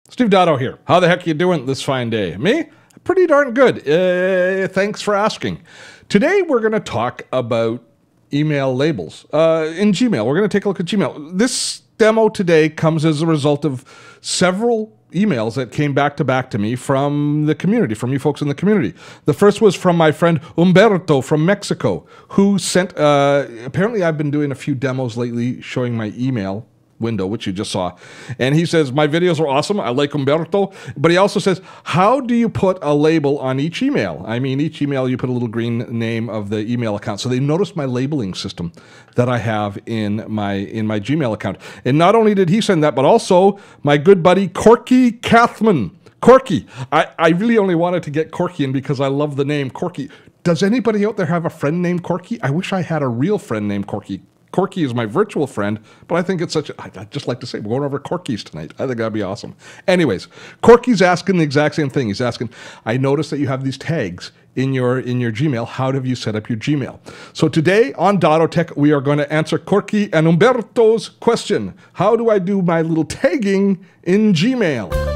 Steve Dotto here. How the heck you doing this fine day? Me? Pretty darn good. Thanks for asking. Today we're going to talk about email labels in Gmail. We're going to take a look at Gmail. This demo today comes as a result of several emails that came back to me from the community, from you folks in the community. The first was from my friend Humberto from Mexico, who sent, apparently I've been doing a few demos lately showing my email window, which you just saw. And he says, my videos are awesome. I like Humberto. But he also says, how do you put a label on each email? I mean, each email, you put a little green name of the email account. So they noticed my labeling system that I have in my Gmail account. And not only did he send that, but also my good buddy, Corky Cathman. Corky. I really only wanted to get Corky in because I love the name Corky. Does anybody out there have a friend named Corky? I wish I had a real friend named Corky. Corky is my virtual friend, but I think it's I'd just like to say, we're going over Corky's tonight. I think that'd be awesome. Anyways, Corky's asking the exact same thing. He's asking, I noticed that you have these tags in your Gmail. How have you set up your Gmail? So today on Dotto Tech, we are going to answer Corky and Humberto's question. How do I do my little tagging in Gmail?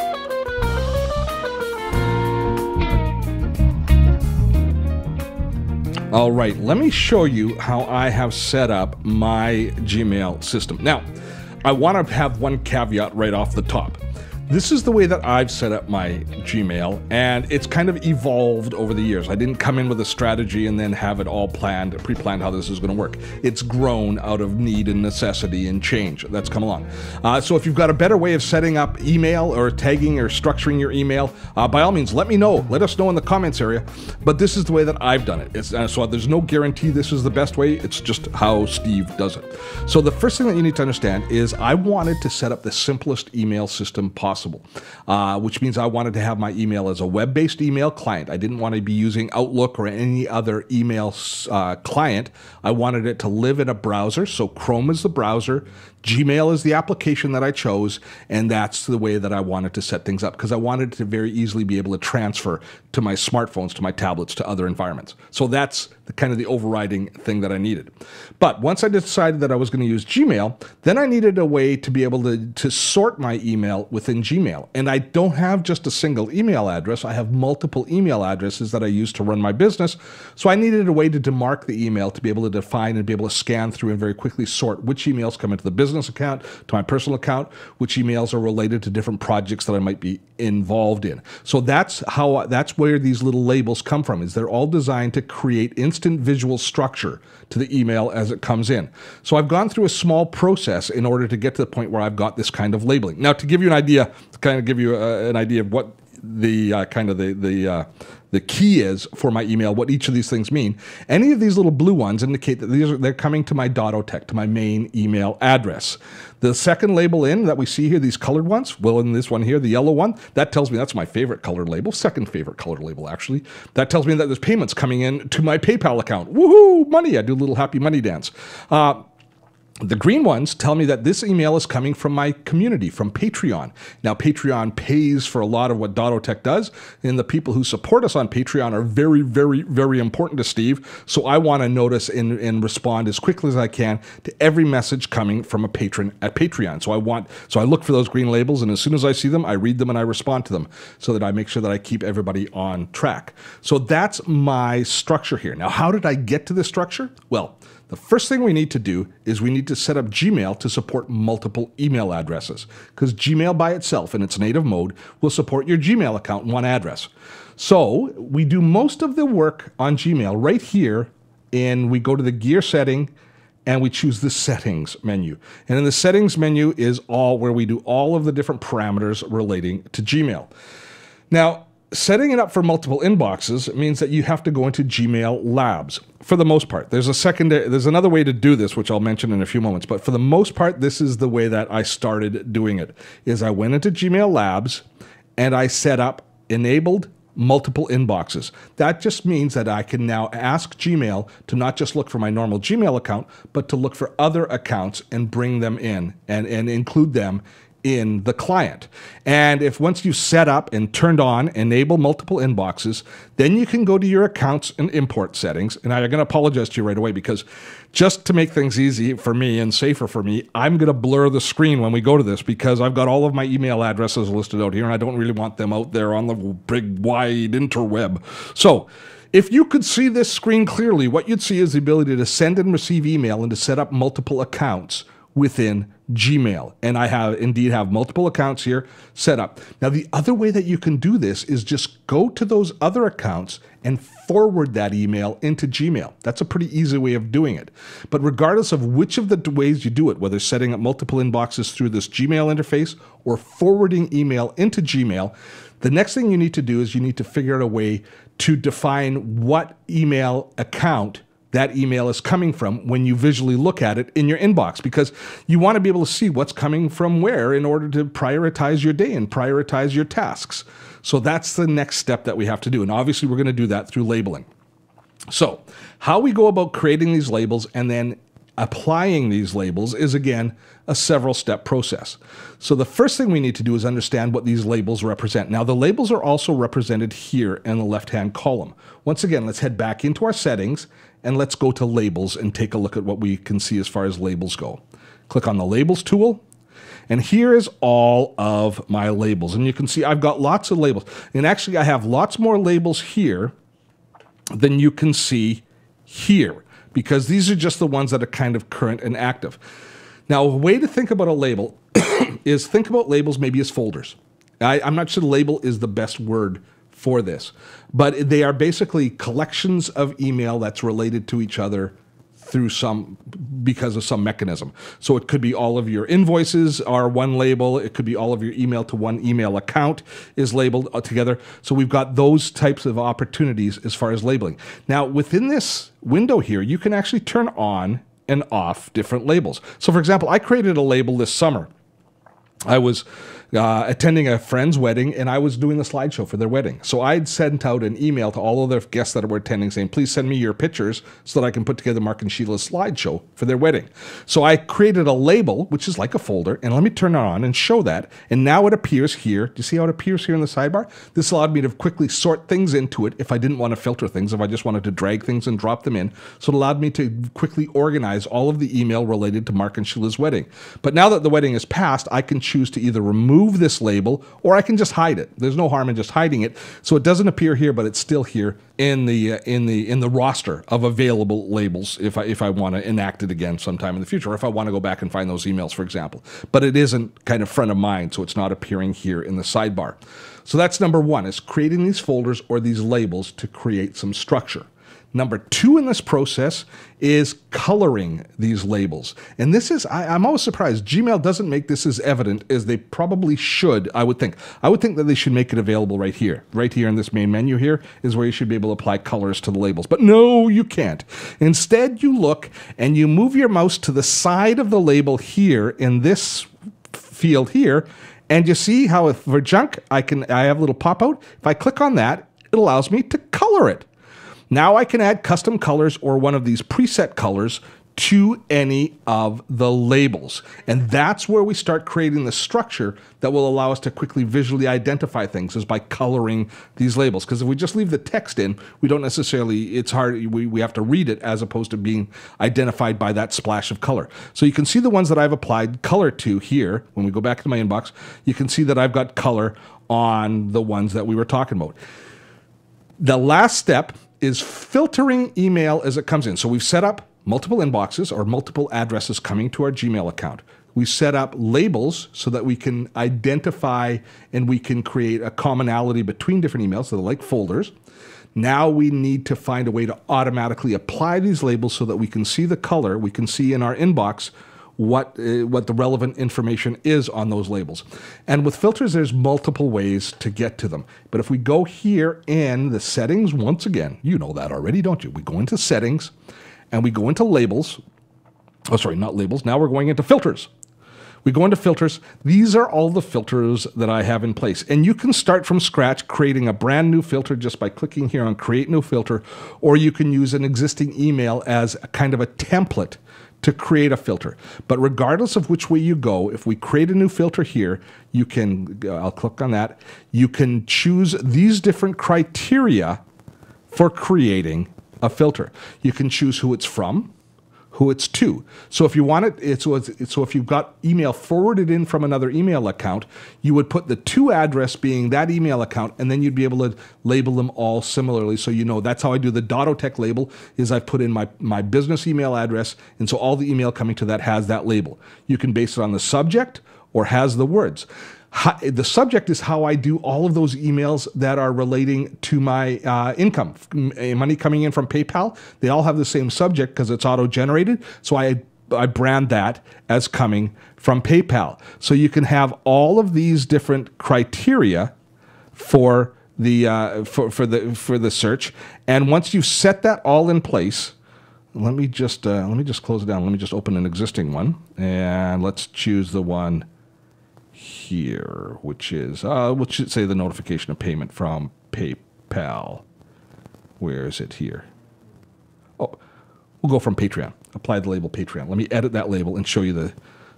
All right, let me show you how I have set up my Gmail system. Now, I want to have one caveat right off the top. This is the way that I've set up my Gmail, and it's kind of evolved over the years. I didn't come in with a strategy and then have it all planned, pre-planned how this is going to work. It's grown out of need and necessity and change that's come along. So if you've got a better way of setting up email or tagging or structuring your email, by all means, let me know. Let us know in the comments area. But this is the way that I've done it. So there's no guarantee this is the best way. It's just how Steve does it. So the first thing that you need to understand is I wanted to set up the simplest email system possible. Which means I wanted to have my email as a web-based email client. I didn't want to be using Outlook or any other email client. I wanted it to live in a browser. So Chrome is the browser, Gmail is the application that I chose, and that's the way that I wanted to set things up because I wanted to very easily be able to transfer to my smartphones, to my tablets, to other environments. So that's kind of the overriding thing that I needed. But once I decided that I was going to use Gmail, then I needed a way to be able to sort my email within Gmail. And I don't have just a single email address. I have multiple email addresses that I use to run my business. So I needed a way to demark the email to be able to define and be able to scan through and very quickly sort which emails come into the business account, to my personal account, which emails are related to different projects that I might be involved in. So that's where these little labels come from, is they're all designed to create instant visual structure to the email as it comes in. So I've gone through a small process in order to get to the point where I've got this kind of labeling. Now, to give you an idea, an idea of what the key is for my email, what each of these things mean. Any of these little blue ones indicate that they're coming to my Dotto Tech, to my main email address. The second label in that we see here, these colored ones, well, in this one here, the yellow one, that tells me that's my favorite colored label, second favorite colored label, actually. That tells me that there's payments coming in to my PayPal account. Woohoo, money. I do a little happy money dance. The green ones tell me that this email is coming from my community, from Patreon. Now, Patreon pays for a lot of what Dotto Tech does, and the people who support us on Patreon are very, very, very important to Steve. So I want to notice and respond as quickly as I can to every message coming from a patron at Patreon. So I look for those green labels, and as soon as I see them, I read them and I respond to them so that I make sure that I keep everybody on track. So that's my structure here. Now, how did I get to this structure? Well, the first thing we need to do is we need to set up Gmail to support multiple email addresses, because Gmail by itself in its native mode will support your Gmail account in one address. So we do most of the work on Gmail right here, and we go to the gear setting and we choose the settings menu. And in the settings menu is where we do all of the different parameters relating to Gmail. Now, setting it up for multiple inboxes means that you have to go into Gmail Labs for the most part. There's another way to do this, which I'll mention in a few moments, but for the most part, this is the way that I started doing it, is I went into Gmail Labs and I set up enabled multiple inboxes. That just means that I can now ask Gmail to not just look for my normal Gmail account, but to look for other accounts and bring them in and include them in the client. And if once you've set up and turned on enable multiple inboxes, then you can go to your accounts and import settings. And I'm going to apologize to you right away, because just to make things easy for me and safer for me, I'm going to blur the screen when we go to this, because I've got all of my email addresses listed out here and I don't really want them out there on the big wide interweb. So if you could see this screen clearly, what you'd see is the ability to send and receive email and to set up multiple accounts within Gmail. And I indeed have multiple accounts here set up. Now, the other way that you can do this is just go to those other accounts and forward that email into Gmail. That's a pretty easy way of doing it. But regardless of which of the ways you do it, whether setting up multiple inboxes through this Gmail interface or forwarding email into Gmail, the next thing you need to do is you need to figure out a way to define what email account that email is coming from when you visually look at it in your inbox, because you want to be able to see what's coming from where in order to prioritize your day and prioritize your tasks. So that's the next step that we have to do. And obviously we're going to do that through labeling. So how we go about creating these labels and then applying these labels is, again, a several step process. So the first thing we need to do is understand what these labels represent. Now, the labels are also represented here in the left-hand column. Once again, let's head back into our settings and let's go to labels and take a look at what we can see as far as labels go. Click on the labels tool. And here is all of my labels. And you can see I've got lots of labels. And actually, I have lots more labels here than you can see here, because these are just the ones that are kind of current and active. Now, a way to think about a label is think about labels maybe as folders. I'm not sure label is the best word for this, but they are basically collections of email that's related to each other because of some mechanism. So it could be all of your invoices are one label. It could be all of your email to one email account is labeled together. So we've got those types of opportunities as far as labeling. Now, within this window here, you can actually turn on and off different labels. So for example, I created a label this summer. I was attending a friend's wedding, and I was doing the slideshow for their wedding. So I'd sent out an email to all of the guests that were attending saying, please send me your pictures so that I can put together Mark and Sheila's slideshow for their wedding. So I created a label, which is like a folder, and let me turn it on and show that. And now it appears here. Do you see how it appears here in the sidebar? This allowed me to quickly sort things into it if I didn't want to filter things, if I just wanted to drag things and drop them in. So it allowed me to quickly organize all of the email related to Mark and Sheila's wedding. But now that the wedding is past, I can choose to either remove this label, or I can just hide it. There's no harm in just hiding it, so it doesn't appear here, but it's still here in the roster of available labels if I want to enact it again sometime in the future, or if I want to go back and find those emails, for example. But it isn't kind of front of mind, so it's not appearing here in the sidebar. So that's number one, is creating these folders or these labels to create some structure. Number two in this process is coloring these labels. And this is, I'm always surprised, Gmail doesn't make this as evident as they probably should, I would think. I would think that they should make it available right here. Right here in this main menu here is where you should be able to apply colors to the labels. But no, you can't. Instead, you look and you move your mouse to the side of the label here in this field here, and you see how for junk, I have a little pop-out. If I click on that, it allows me to color it. Now I can add custom colors or one of these preset colors to any of the labels. And that's where we start creating the structure that will allow us to quickly visually identify things, is by coloring these labels. Because if we just leave the text in, we don't necessarily, it's hard, we have to read it as opposed to being identified by that splash of color. So you can see the ones that I've applied color to here. When we go back to my inbox, you can see that I've got color on the ones that we were talking about. The last step is filtering email as it comes in. So we've set up multiple inboxes or multiple addresses coming to our Gmail account. We set up labels so that we can identify and we can create a commonality between different emails, so they're like folders. Now we need to find a way to automatically apply these labels so that we can see the color, we can see in our inbox what the relevant information is on those labels. And with filters, there's multiple ways to get to them. But if we go here in the settings, once again, you know that already, don't you? We go into settings and we go into labels. Oh, sorry, not labels. Now we're going into filters. We go into filters. These are all the filters that I have in place. And you can start from scratch creating a brand new filter just by clicking here on Create New Filter, or you can use an existing email as a kind of a template to create a filter. But regardless of which way you go, if we create a new filter here, you can, I'll click on that, you can choose these different criteria for creating a filter. You can choose who it's from, who it's to. So if you want it, so if you've got email forwarded in from another email account, you would put the to address being that email account, and then you'd be able to label them all similarly. So you know, that's how I do the Dotto Tech label, is I put in my business email address, and so all the email coming to that has that label. You can base it on the subject or has the words. The subject is how I do all of those emails that are relating to my income, money coming in from PayPal. They all have the same subject because it's auto-generated. So I brand that as coming from PayPal. So you can have all of these different criteria for the for the search. And once you've set that all in place, let me just close it down. Let me just open an existing one, and let's choose the one here, which is, which should say the notification of payment from PayPal. Where is it here? Oh, we'll go from Patreon. Apply the label Patreon. Let me edit that label and show you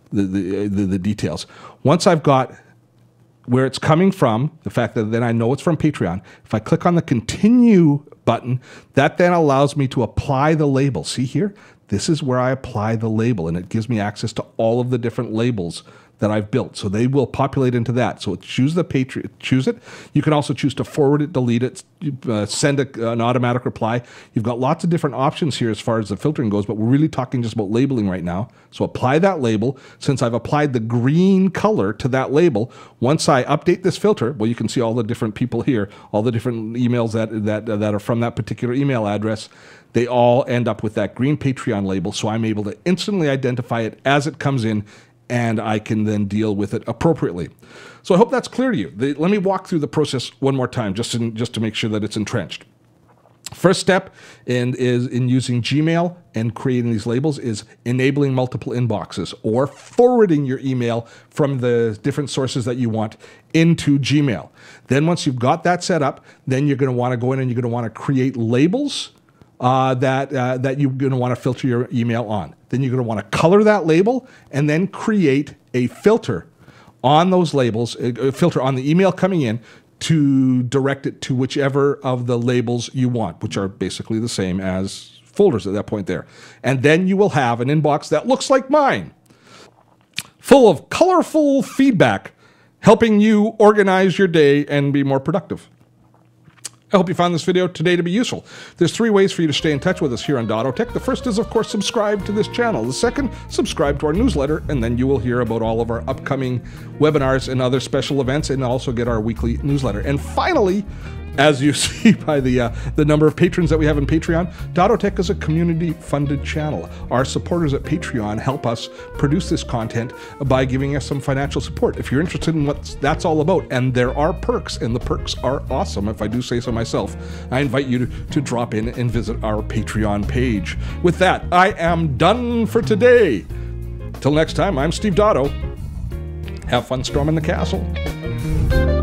the details. Once I've got where it's coming from, the fact that then I know it's from Patreon, if I click on the continue button, that then allows me to apply the label. See here? This is where I apply the label, and it gives me access to all of the different labels that I've built. So they will populate into that. So choose the Patreon, choose it. You can also choose to forward it, delete it, send an automatic reply. You've got lots of different options here as far as the filtering goes, but we're really talking just about labeling right now. So apply that label. Since I've applied the green color to that label, once I update this filter, well, you can see all the different people here, all the different emails that are from that particular email address. They all end up with that green Patreon label. So I'm able to instantly identify it as it comes in, and I can then deal with it appropriately. So I hope that's clear to you. Let me walk through the process one more time, just to make sure that it's entrenched. First step is in using Gmail and creating these labels is enabling multiple inboxes or forwarding your email from the different sources that you want into Gmail. Then once you've got that set up, then you're going to want to go in and you're going to want to create labels that you're going to want to filter your email on. Then you're going to want to color that label and then create a filter on those labels, a filter on the email coming in to direct it to whichever of the labels you want, which are basically the same as folders at that point there. And then you will have an inbox that looks like mine, full of colorful feedback, helping you organize your day and be more productive. I hope you found this video today to be useful. There's 3 ways for you to stay in touch with us here on Dotto Tech. The first is, of course, subscribe to this channel. The second, subscribe to our newsletter, and then you will hear about all of our upcoming webinars and other special events, and also get our weekly newsletter. And finally, as you see by the number of patrons that we have in Patreon, Dotto Tech is a community-funded channel. Our supporters at Patreon help us produce this content by giving us some financial support. If you're interested in what that's all about, and there are perks, and the perks are awesome, if I do say so myself, I invite you to drop in and visit our Patreon page. With that, I am done for today. Till next time, I'm Steve Dotto. Have fun storming the castle.